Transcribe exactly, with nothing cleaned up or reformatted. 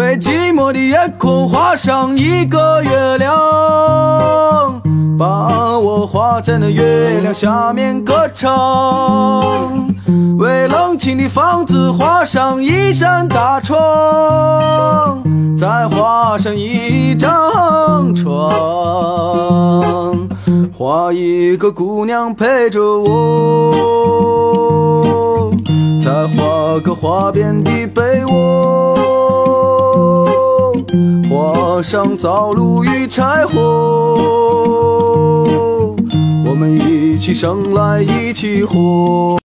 为寂寞的夜空画上一个月亮，把我画在那月亮下面歌唱。为冷清的房子画上一扇大窗，再画上一张床，画一个姑娘陪着我，再画个花边的被窝，画上灶炉与柴火，我们一起生来一起活。